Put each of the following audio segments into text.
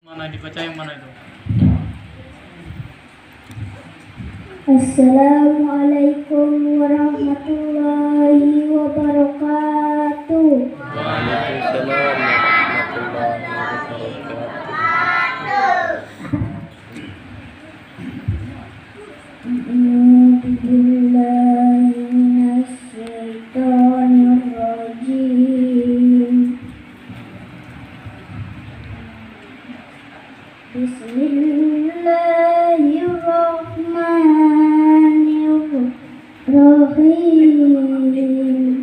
Mana dibaca yang mana itu? Assalamualaikum warahmatullahi wabarakatuh. Waalaikumsalam warahmatullahi wabarakatuh. Billahi minasyaitonir rajim. Bismillahirrahmanirrahim.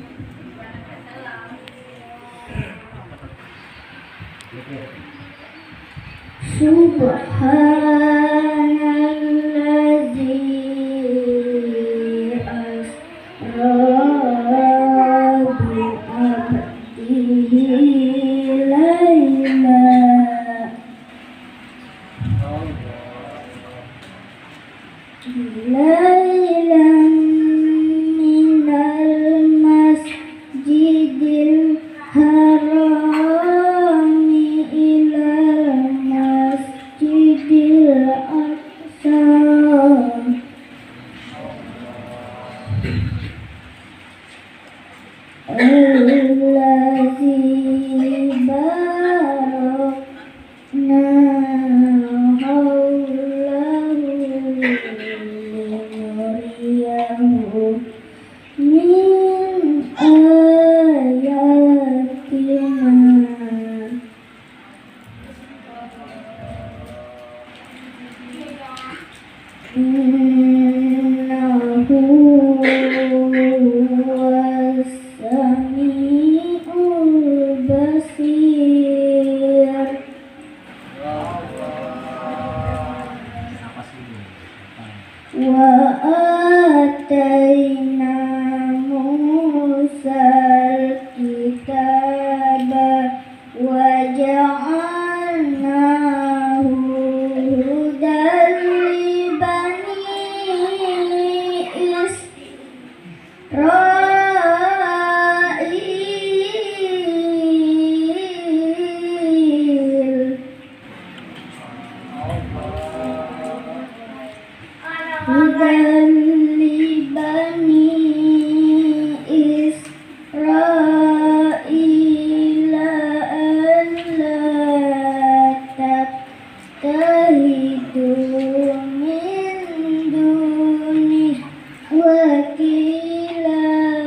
Subhanallazi asra bi abdihi laylan minal masjidil harami ilal masjidil aqsa allazi barakna hawlahu linuriyahu min ayatina. Innahu huwas samiul basir. Wa atayna Musal kitaba wa ja'alnahu hudan li bani Israil. Hudan li bani Israil alla tattahidu min duni wakila.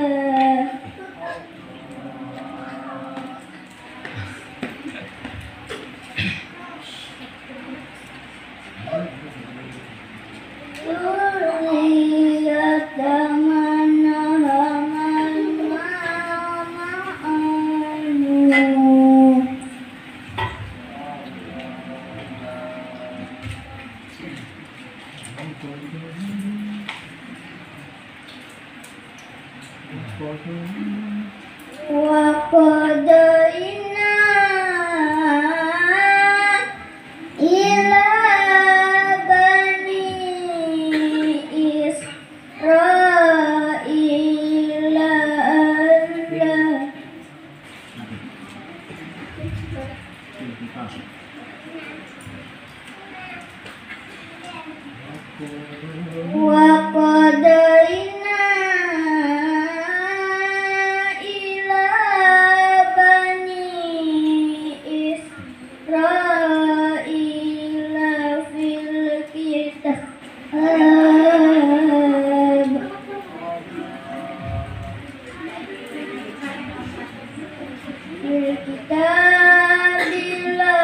Wa qadaina ila bani Israil wa qadaina ila bani Israil fil kitab la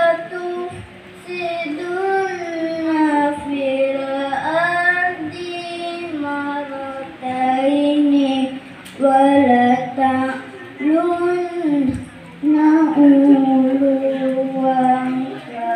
tufsiduna fil ardi marrataini wa la ta'lunna uluwan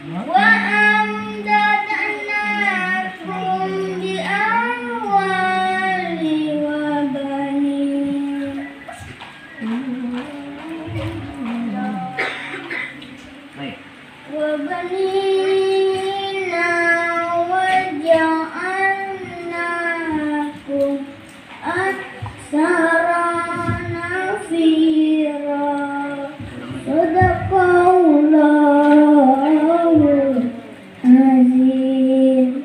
wa amdadnakum bi amwali wa banin. Wa banina wa ja'alnakum aksara nafira. Sadaqallahul azim.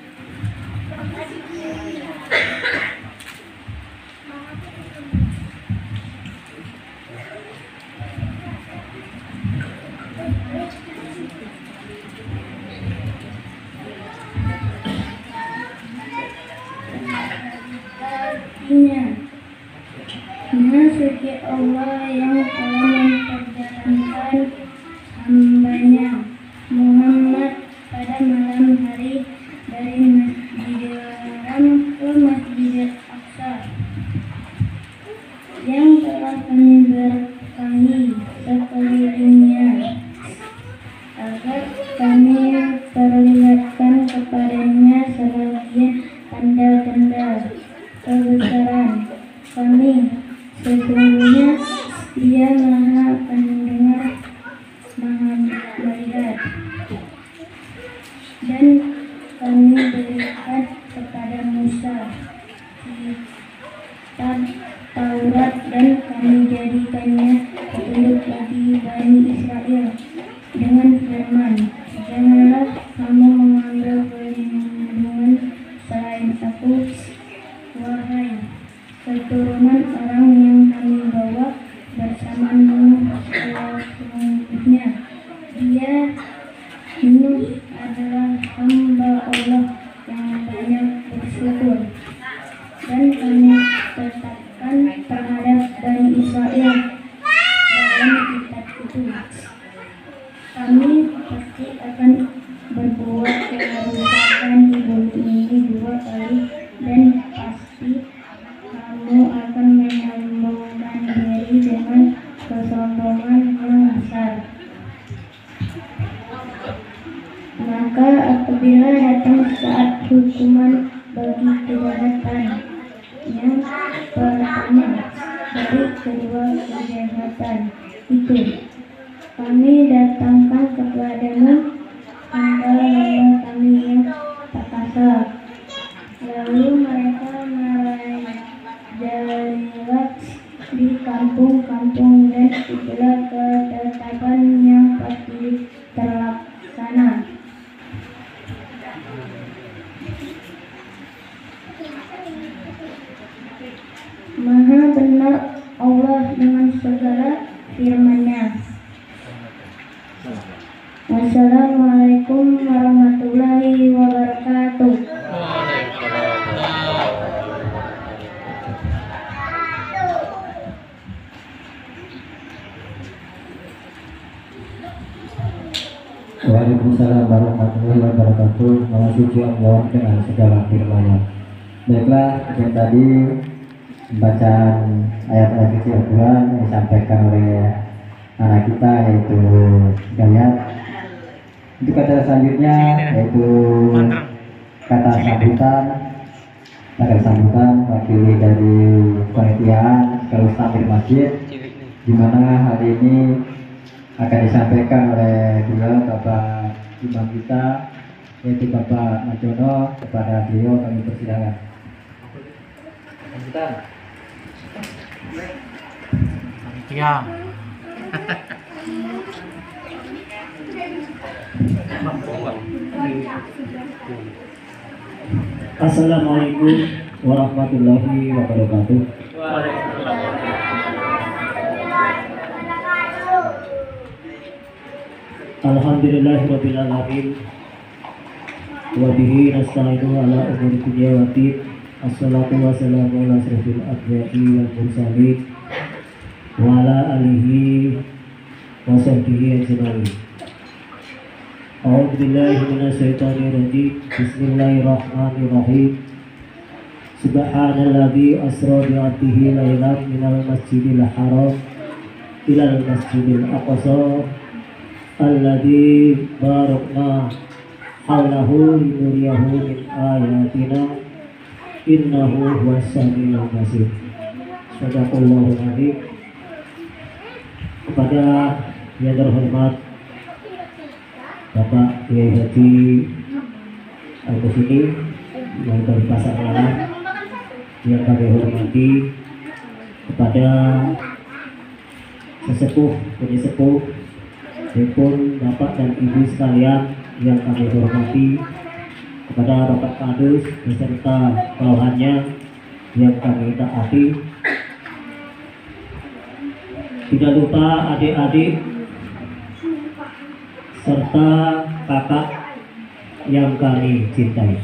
Maha suci Allah yang telah memperjalankan hambanya Muhammad pada malam hari dari Masjidil Haram ke Masjidil Aqsa, yang telah kami berkahi sekelilingnya, agar kami perlihatkan kepadanya sebagian tanda-tanda kebesaran kami. Sesungguhnya Dia Maha Pendengar, Maha Melihat. Dan kami berikan kepada Musa kitab Taurat, dan kami jadikannya petunjuk bagi Bani Israel dengan firman, janganlah kamu mengambil perlindungan selain aku, wahai keturunan orang yang kami bawa bersamamu. Sesungguhnya Dia Nuh adalah hamba Allah yang banyak bersyukur, dan kami tetapkan terhadap Bani Israel dalam kitab itu, kami pasti akan berbuat kerusakan di bumi ini 2 kali, dan pasti kamu akan menyombongkan diri dengan kesombongan yang besar. Maka apabila datang saat hukuman bagi kejahatan yang pertama dari kedua kejahatan itu, kami datangkan kepadamu hamba-hamba kami yang tak kasar. Lalu mereka merajalela di kampung-kampung, dan itulah ketetapan yang pasti terlaksana. Maha benar Allah dengan segala firman-Nya. Wassalamualaikum warahmatullahi wabarakatuh. Waalaikumsalam warahmatullahi wabarakatuh. Maha suci Allah dengan segala firman-Nya. Baiklah, yang tadi bacaan ayat-ayat suci Al-Quran yang disampaikan oleh anak kita, yaitu Dayat. Untuk kata selanjutnya yaitu kata sambutan wakili dari panitiaan sekaligus takmir masjid, di mana hari ini akan disampaikan oleh Bapak Imam kita, yaitu Bapak Majono. Kepada beliau kami persilakan. Ya. Assalamualaikum warahmatullahi wabarakatuh. Alhamdulillahirabbil alamin. Wa bihi nasta'inu ala umuri dunya wa din. Assalatu wassalamu ala asyrofil anbiya'i wal mursalin wa ala alihi wa sahbihi ajma'in. A'udzu billahi minasy syaithanir rajim. Bismillahirrahmanirrahim. Subhanalladzi asra bi 'abdihi lailan minal masjidil haram ilal masjidil aqsa alladzi barakna haulahu linuriyahu min ayatina innahu huwas samiul basir. Sadaqallahul adzim. Kepada yang terhormat Bapak Kiai Haji Al-Musini yang dari Pasar Malang, yang kami hormati, kepada sesepuh penyesepuh maupun Bapak dan Ibu sekalian yang kami hormati, kepada Bapak Kadus beserta bawahannya yang kami taati, tidak lupa adik-adik serta kakak yang kami cintai.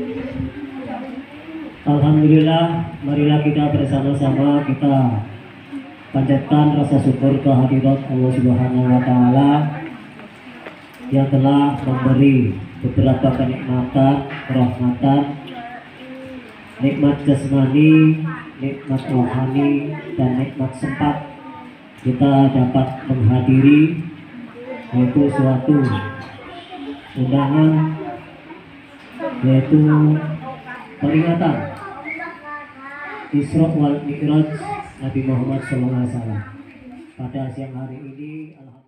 Alhamdulillah, marilah kita bersama-sama kita panjatkan rasa syukur kehadirat Allah Subhanahu wa taala yang telah memberi beberapa kenikmatan, kerahmatan, nikmat jasmani, nikmat rohani, dan nikmat sempat kita dapat menghadiri, yaitu suatu undangan, yaitu peringatan Isra wal Mi'raj Nabi Muhammad SAW pada siang hari ini.